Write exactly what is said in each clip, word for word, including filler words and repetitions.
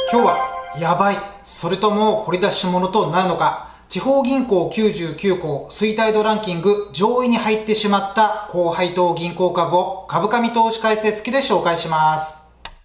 今日はやばい、それとも掘り出し物となるのか、地方銀行きゅうじゅうきゅうこう衰退度ランキング上位に入ってしまった高配当銀行株を株価見通し解説付きで紹介します。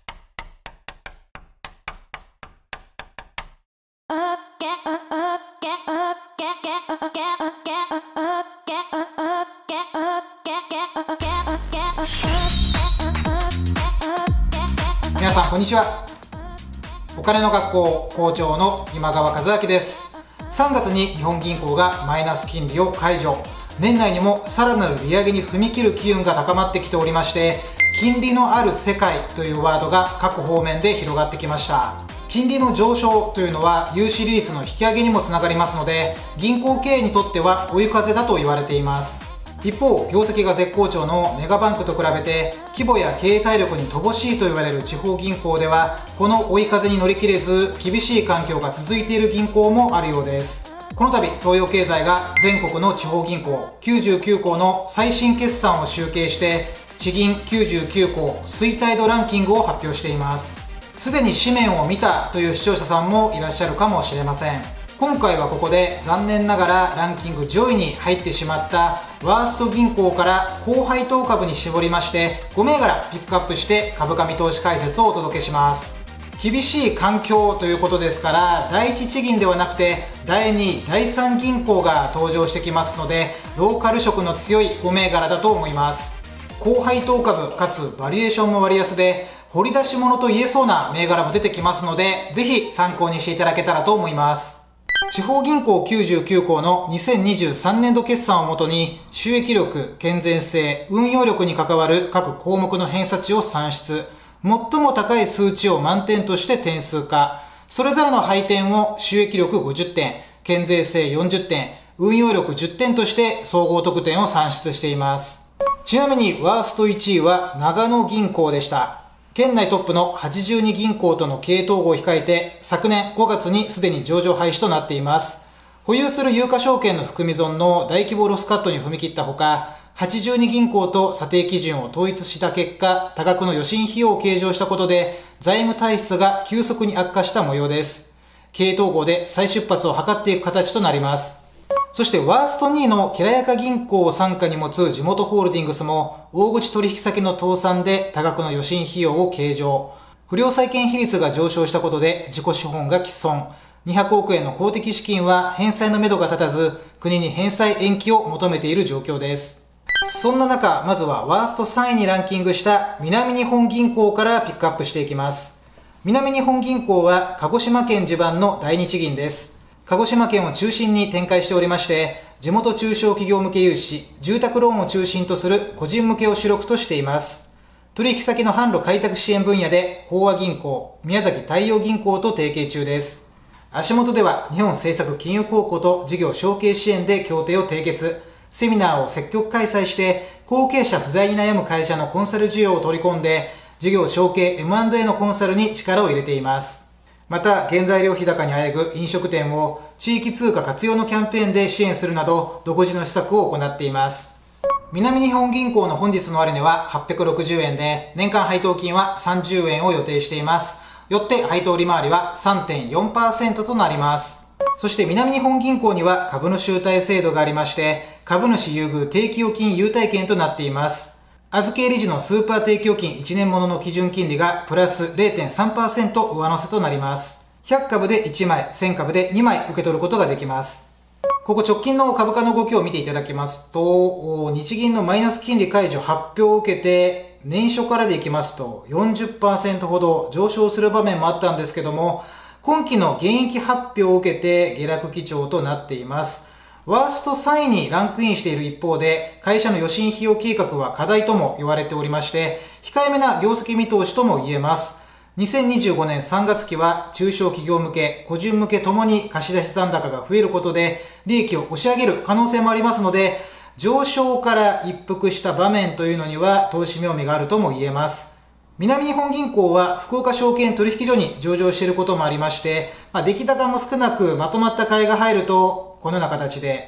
皆さんこんにちは。お金の学校校長の今川和明です。さんがつに日本銀行がマイナス金利を解除、年内にもさらなる利上げに踏み切る機運が高まってきておりまして、金利のある世界というワードが各方面で広がってきました。金利の上昇というのは融資利率の引き上げにもつながりますので、銀行経営にとっては追い風だと言われています。一方、業績が絶好調のメガバンクと比べて規模や経営体力に乏しいと言われる地方銀行では、この追い風に乗り切れず厳しい環境が続いている銀行もあるようです。この度、東洋経済が全国の地方銀行きゅうじゅうきゅうこうの最新決算を集計して、地銀きゅうじゅうきゅうこう衰退度ランキングを発表しています。すでに紙面を見たという視聴者さんもいらっしゃるかもしれません。今回はここで残念ながらランキング上位に入ってしまったワースト銀行から高配当株に絞りまして、ごめいがらピックアップして株価見通し解説をお届けします。厳しい環境ということですから、第一地銀ではなくてだいに、だいさん銀行が登場してきますので、ローカル色の強いごめいがらだと思います。高配当株かつバリエーションも割安で掘り出し物と言えそうな銘柄も出てきますので、ぜひ参考にしていただけたらと思います。地方銀行きゅうじゅうきゅうこうのにせんにじゅうさんねんど決算をもとに、収益力、健全性、運用力に関わる各項目の偏差値を算出、最も高い数値を満点として点数化、それぞれの配点を収益力ごじゅってん、健全性よんじゅってん、運用力じゅってんとして総合得点を算出しています。ちなみにワーストいちいは長野銀行でした。県内トップのはちじゅうに銀行との経営統合を控えて、昨年ごがつにすでに上場廃止となっています。保有する有価証券の含み損の大規模ロスカットに踏み切ったほか、はちじゅうに銀行と査定基準を統一した結果、多額の予診費用を計上したことで、財務体質が急速に悪化した模様です。経営統合で再出発を図っていく形となります。そしてワーストにいのきらやか銀行を傘下に持つ地元ホールディングスも、大口取引先の倒産で多額の予診費用を計上。不良債権比率が上昇したことで自己資本が毀損。にひゃくおくえんの公的資金は返済のめどが立たず、国に返済延期を求めている状況です。そんな中、まずはワーストさんいにランキングした南日本銀行からピックアップしていきます。南日本銀行は鹿児島県地盤の第二地銀です。鹿児島県を中心に展開しておりまして、地元中小企業向け融資、住宅ローンを中心とする個人向けを主力としています。取引先の販路開拓支援分野で豊和銀行、宮崎太陽銀行と提携中です。足元では日本政策金融公庫と事業承継支援で協定を締結、セミナーを積極開催して後継者不在に悩む会社のコンサル需要を取り込んで、事業承継 エムアンドエー のコンサルに力を入れています。また、原材料費高にあえぐ飲食店を地域通貨活用のキャンペーンで支援するなど、独自の施策を行っています。南日本銀行の本日の終値ははっぴゃくろくじゅうえんで、年間配当金はさんじゅうえんを予定しています。よって配当利回りは さんてんよんパーセント となります。そして南日本銀行には株の集体制度がありまして、株主優遇定期預金優待券となっています。預け理事のスーパー定期預金いちねんものの基準金利がプラス れいてんさんパーセント 上乗せとなります。ひゃくかぶでいちまい、せんかぶでにまい受け取ることができます。ここ直近の株価の動きを見ていただきますと、日銀のマイナス金利解除発表を受けて、年初からでいきますと よんじゅっパーセント ほど上昇する場面もあったんですけども、今期の減益発表を受けて下落基調となっています。ワーストさんいにランクインしている一方で、会社の予診費用計画は課題とも言われておりまして、控えめな業績見通しとも言えます。にせんにじゅうごねんさんがつきは中小企業向け、個人向けともに貸し出し残高が増えることで、利益を押し上げる可能性もありますので、上昇から一服した場面というのには投資妙味があるとも言えます。南日本銀行は福岡証券取引所に上場していることもありまして、まあ、出来高も少なくまとまった買いが入ると、このような形で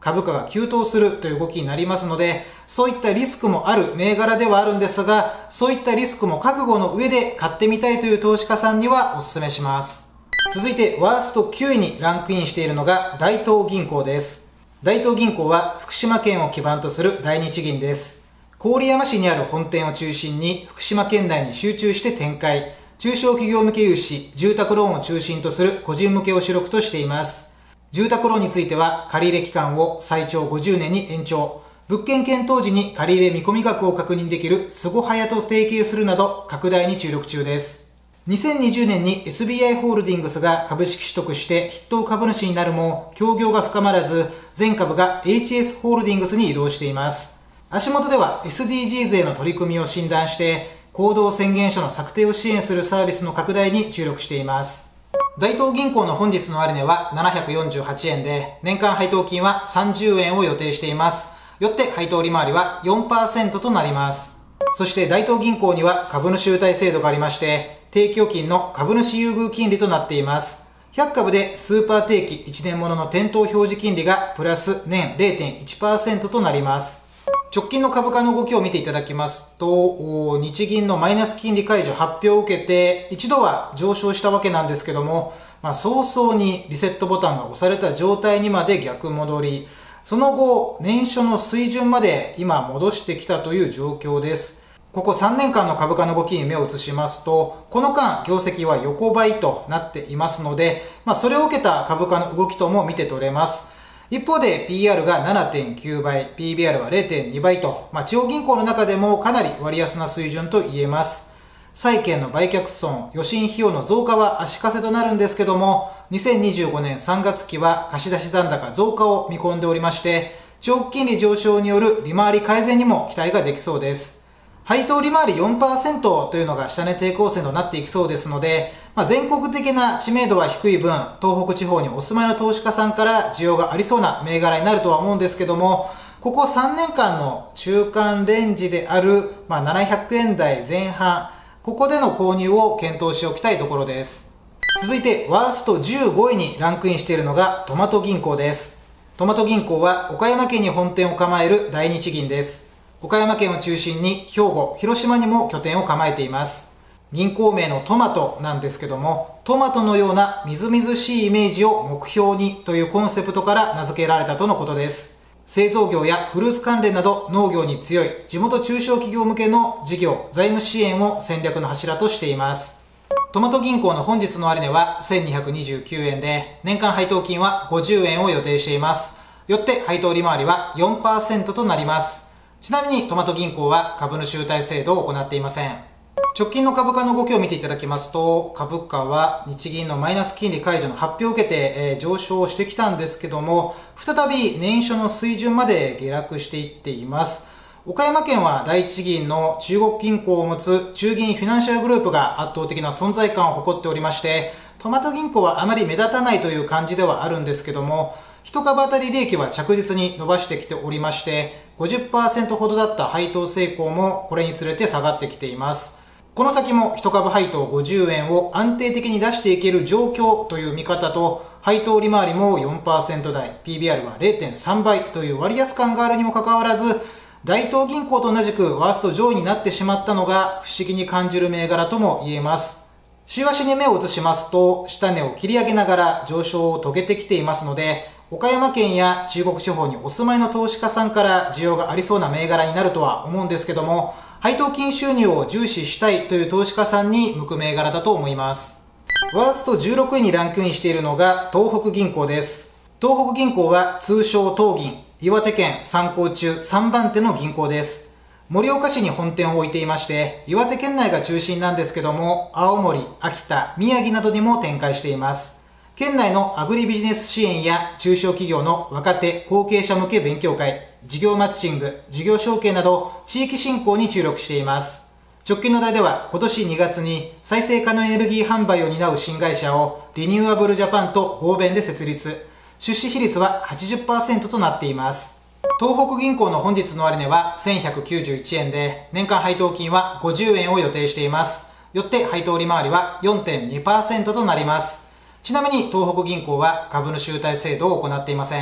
株価が急騰するという動きになりますので、そういったリスクもある銘柄ではあるんですが、そういったリスクも覚悟の上で買ってみたいという投資家さんにはお勧めします。続いてワーストきゅういにランクインしているのが大東銀行です。大東銀行は福島県を基盤とする大日銀です。郡山市にある本店を中心に福島県内に集中して展開、中小企業向け融資、住宅ローンを中心とする個人向けを主力としています。住宅ローンについては借入期間を最長ごじゅうねんに延長、物件検討時に借入見込み額を確認できるスゴハヤと提携するなど拡大に注力中です。にせんにじゅうねんに エスビーアイ ホールディングスが株式取得して筆頭株主になるも協業が深まらず、全株が エイチエス ホールディングスに移動しています。足元では エスディージーズ への取り組みを診断して行動宣言書の策定を支援するサービスの拡大に注力しています。大東銀行の本日の終値はななひゃくよんじゅうはちえんで、年間配当金はさんじゅうえんを予定しています。よって配当利回りは よんパーセント となります。そして大東銀行には株主優待制度がありまして、定期預金の株主優遇金利となっています。ひゃくかぶでスーパー定期いちねんものの店頭表示金利がプラス年 れいてんいちパーセント となります。直近の株価の動きを見ていただきますと、日銀のマイナス金利解除発表を受けて一度は上昇したわけなんですけども、まあ、早々にリセットボタンが押された状態にまで逆戻り、その後年初の水準まで今戻してきたという状況です。ここさんねんかんの株価の動きに目を移しますと、この間業績は横ばいとなっていますので、まあ、それを受けた株価の動きとも見て取れます。一方で ピーアール が ななてんきゅうばい、ピービーアール は れいてんにばいと、まあ、地方銀行の中でもかなり割安な水準と言えます。債券の売却損、予診費用の増加は足かせとなるんですけども、にせんにじゅうごねんさんがつきは貸出残高増加を見込んでおりまして、長期金利上昇による利回り改善にも期待ができそうです。配当利回り よんパーセント というのが下値抵抗線となっていきそうですので、まあ、全国的な知名度は低い分、東北地方にお住まいの投資家さんから需要がありそうな銘柄になるとは思うんですけども、ここさんねんかんの中間レンジである、まあ、ななひゃくえん台前半、ここでの購入を検討しておきたいところです。続いてワーストじゅうごいにランクインしているのがトマト銀行です。トマト銀行は岡山県に本店を構える大日銀です。岡山県を中心に兵庫、広島にも拠点を構えています。銀行名のトマトなんですけども、トマトのようなみずみずしいイメージを目標にというコンセプトから名付けられたとのことです。製造業やフルーツ関連など農業に強い地元中小企業向けの事業、財務支援を戦略の柱としています。トマト銀行の本日の終値はせんにひゃくにじゅうきゅうえんで、年間配当金はごじゅうえんを予定しています。よって配当利回りは よんパーセント となります。ちなみにトマト銀行は株主優待制度を行っていません。直近の株価の動きを見ていただきますと、株価は日銀のマイナス金利解除の発表を受けて、えー、上昇してきたんですけども、再び年初の水準まで下落していっています。岡山県は第一銀の中国銀行を持つ中銀フィナンシャルグループが圧倒的な存在感を誇っておりまして、トマト銀行はあまり目立たないという感じではあるんですけども、一株当たり利益は着実に伸ばしてきておりまして、ごじゅっパーセント ほどだった配当成功もこれにつれて下がってきています。この先も一株配当ごじゅうえんを安定的に出していける状況という見方と、配当利回りも よんパーセント 台、ピービーアール は れいてんさんばいという割安感があるにもかかわらず、大東銀行と同じくワースト上位になってしまったのが不思議に感じる銘柄とも言えます。週足に目を移しますと、下値を切り上げながら上昇を遂げてきていますので、岡山県や中国地方にお住まいの投資家さんから需要がありそうな銘柄になるとは思うんですけども、配当金収入を重視したいという投資家さんに向く銘柄だと思います。ワーストじゅうろくいにランクインしているのが東北銀行です。東北銀行は通称東銀、岩手県さん行中さんばん手の銀行です。盛岡市に本店を置いていまして、岩手県内が中心なんですけども、青森、秋田、宮城などにも展開しています。県内のアグリビジネス支援や中小企業の若手後継者向け勉強会、事業マッチング、事業承継など地域振興に注力しています。直近の題では今年にがつに再生可能エネルギー販売を担う新会社をリニューアブルジャパンと合弁で設立。出資比率は はちじゅっパーセント となっています。東北銀行の本日の終値はせんひゃくきゅうじゅういちえんで、年間配当金はごじゅうえんを予定しています。よって配当利回りは よんてんにパーセント となります。ちなみに東北銀行は株主優待制度を行っていません。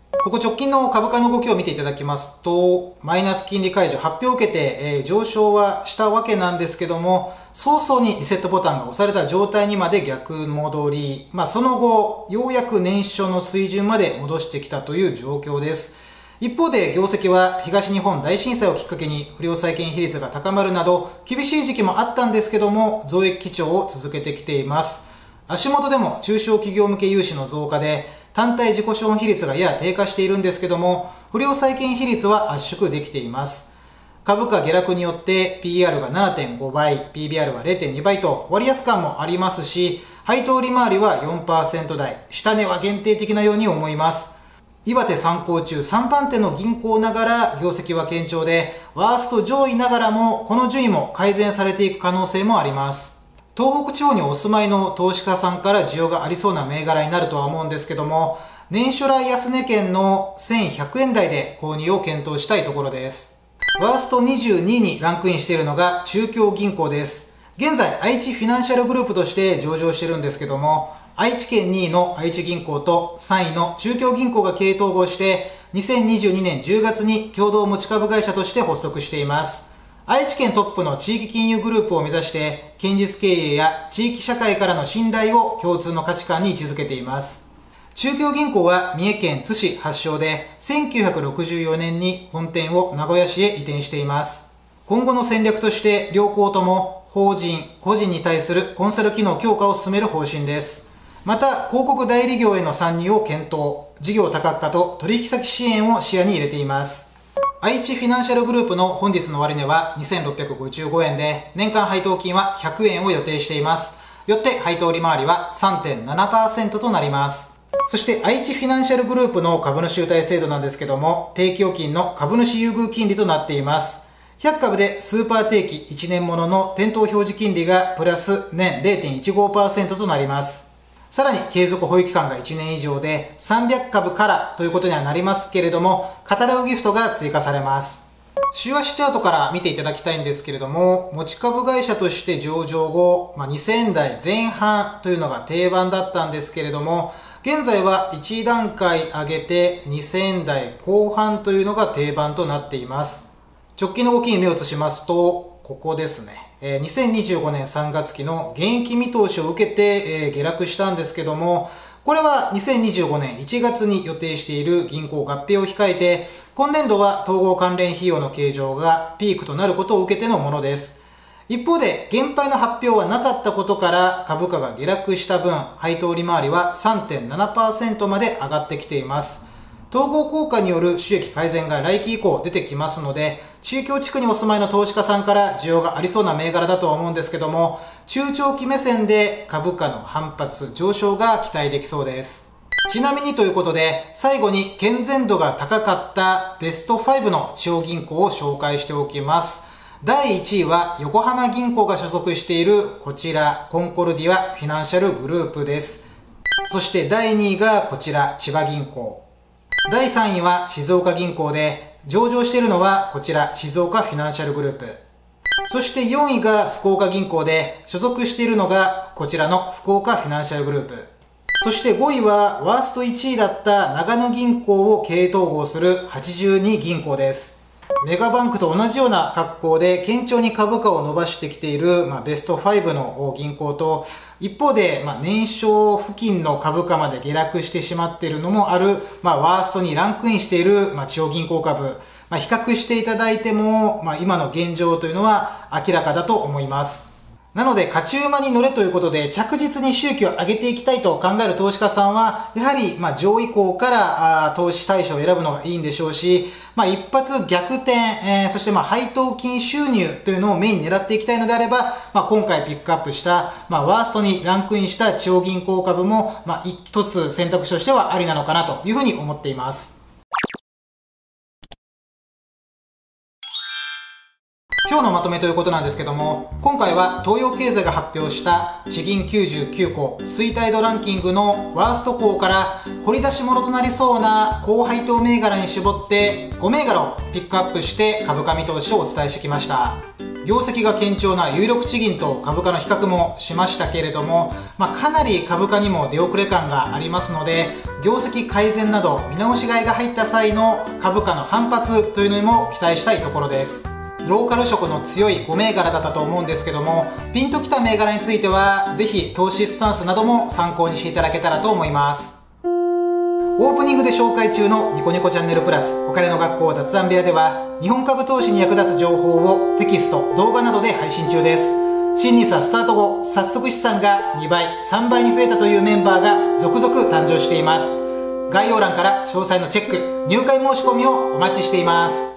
ここ直近の株価の動きを見ていただきますと、マイナス金利解除発表を受けて、えー、上昇はしたわけなんですけども、早々にリセットボタンが押された状態にまで逆戻り、まあ、その後、ようやく年初の水準まで戻してきたという状況です。一方で業績は東日本大震災をきっかけに不良債権比率が高まるなど厳しい時期もあったんですけども、増益基調を続けてきています。足元でも中小企業向け融資の増加で単体自己資本比率がやや低下しているんですけども、不良債権比率は圧縮できています。株価下落によって ピーイーアール が ななてんごばい、ピービーアール は れいてんにばいと割安感もありますし、配当利回りは よんパーセント 台、下値は限定的なように思います。岩手参考中さんばんての銀行ながら業績は堅調で、ワースト上位ながらもこの順位も改善されていく可能性もあります。東北地方にお住まいの投資家さんから需要がありそうな銘柄になるとは思うんですけども、年初来安値圏のせんひゃくえん台で購入を検討したいところです。ワーストにじゅうにいにランクインしているのが中京銀行です。現在愛知フィナンシャルグループとして上場しているんですけども、愛知県にいの愛知銀行とさんいの中京銀行が経営統合してにせんにじゅうにねんじゅうがつに共同持ち株会社として発足しています。愛知県トップの地域金融グループを目指して堅実経営や地域社会からの信頼を共通の価値観に位置づけています。中京銀行は三重県津市発祥でせんきゅうひゃくろくじゅうよねんに本店を名古屋市へ移転しています。今後の戦略として両行とも法人、個人に対するコンサル機能強化を進める方針です。また、広告代理業への参入を検討、事業多角化と取引先支援を視野に入れています。愛知フィナンシャルグループの本日の終値はにせんろっぴゃくごじゅうごえんで、年間配当金はひゃくえんを予定しています。よって配当利回りは さんてんななパーセント となります。そして愛知フィナンシャルグループの株主優待制度なんですけども、定期預金の株主優遇金利となっています。ひゃくかぶでスーパー定期いちねんものの店頭表示金利がプラス年 れいてんいちごパーセント となります。さらに継続保有期間がいちねん以上でさんびゃくかぶからということにはなりますけれども、カタログギフトが追加されます。週足チャートから見ていただきたいんですけれども、持ち株会社として上場後、まあ、にせんだいぜん半というのが定番だったんですけれども、現在はいち段階上げてにせんだいこう半というのが定番となっています。直近の動きに目を移しますと、ここですね。にせんにじゅうごねんさんがつ期の減益見通しを受けて下落したんですけども、これはにせんにじゅうごねんいちがつに予定している銀行合併を控えて、今年度は統合関連費用の計上がピークとなることを受けてのものです。一方で、減配の発表はなかったことから株価が下落した分、配当利回りは さんてんななパーセント まで上がってきています。統合効果による収益改善が来期以降出てきますので、中京地区にお住まいの投資家さんから需要がありそうな銘柄だとは思うんですけども、中長期目線で株価の反発、上昇が期待できそうです。ちなみにということで、最後に健全度が高かったベストごの地方銀行を紹介しておきます。だいいちいは横浜銀行が所属しているこちら、コンコルディアフィナンシャルグループです。そしてだいにいがこちら、千葉銀行。だいさんいは静岡銀行で、上場しているのはこちら静岡フィナンシャルグループ。そしてよんいが福岡銀行で、所属しているのがこちらの福岡フィナンシャルグループ。そしてごいはワーストいちいだった長野銀行を経営統合するはちじゅうに銀行です。メガバンクと同じような格好で堅調に株価を伸ばしてきている、まあ、ベストごの銀行と、一方で、まあ、年商付近の株価まで下落してしまっているのもある、まあ、ワーストにランクインしている、まあ、地方銀行株、まあ、比較していただいても、まあ、今の現状というのは明らかだと思います。なので、勝ち馬に乗れということで、着実に収益を上げていきたいと考える投資家さんは、やはり、まあ、上位項からあ投資対象を選ぶのがいいんでしょうし、まあ、一発逆転、えー、そしてまあ配当金収入というのをメインに狙っていきたいのであれば、まあ、今回ピックアップした、まあ、ワーストにランクインした地方銀行株も、まあ、一つ選択肢としてはありなのかなというふうに思っています。今日のまとめということなんですけども、今回は東洋経済が発表した地銀きゅうじゅうきゅうこ衰退度ランキングのワースト項から掘り出し物となりそうな高配当銘柄に絞ってご銘柄をピックアップして株価見通しをお伝えしてきました。 業績が堅調な有力地銀と株価の比較もしましたけれども、まあ、かなり株価にも出遅れ感がありますので、業績改善など見直し買いが入った際の株価の反発というのにも期待したいところです。ローカル色の強いご銘柄だったと思うんですけども、ピンときた銘柄についてはぜひ投資スタンスなども参考にしていただけたらと思います。オープニングで紹介中のニコニコチャンネルプラスお金の学校雑談部屋では、日本株投資に役立つ情報をテキスト、動画などで配信中です。新ニーサスタート後、早速資産がにばい、さんばいに増えたというメンバーが続々誕生しています。概要欄から詳細のチェック、入会申し込みをお待ちしています。